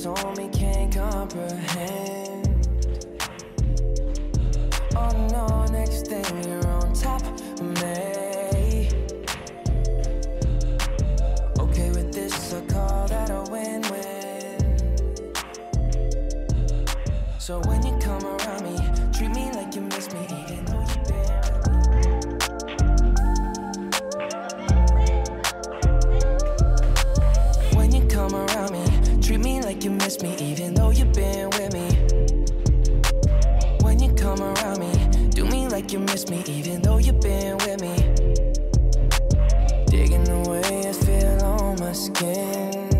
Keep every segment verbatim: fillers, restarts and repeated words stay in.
on me, can't comprehend. Oh no, next thing you're on top of me. Okay with this, I call that a win-win. So when you come around me, treat me like you miss me, even though you've been When you come around me, treat me like you miss me, even though you've been with me. When you come around me, do me like you miss me, even though you've been with me. Digging the way I feel on my skin.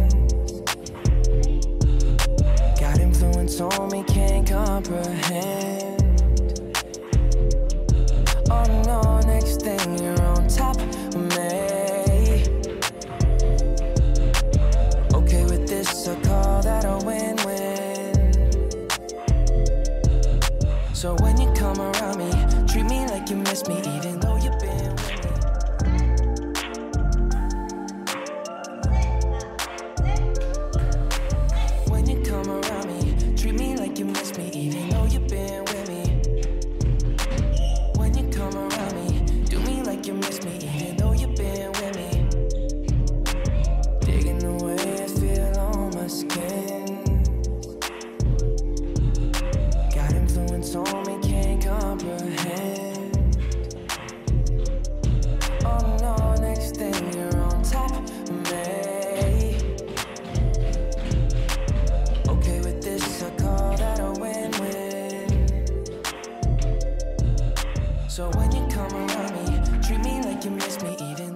Got influence on me, can't comprehend. Oh no, next thing you're on top of me. Okay with this, I call that a win-win. So when you come around me, treat me like you miss me, even though you've been with me. When you come around me, treat me like you miss me, even though you've been with me. When you come around me, do me like you miss me, even though you've been with me. Digging the way I feel on my skin. Got influence on me, can't comprehend. Oh no, next thing you're on top of me. Okay with this, I call that a win-win. So when you come around me, treat me like you miss me, even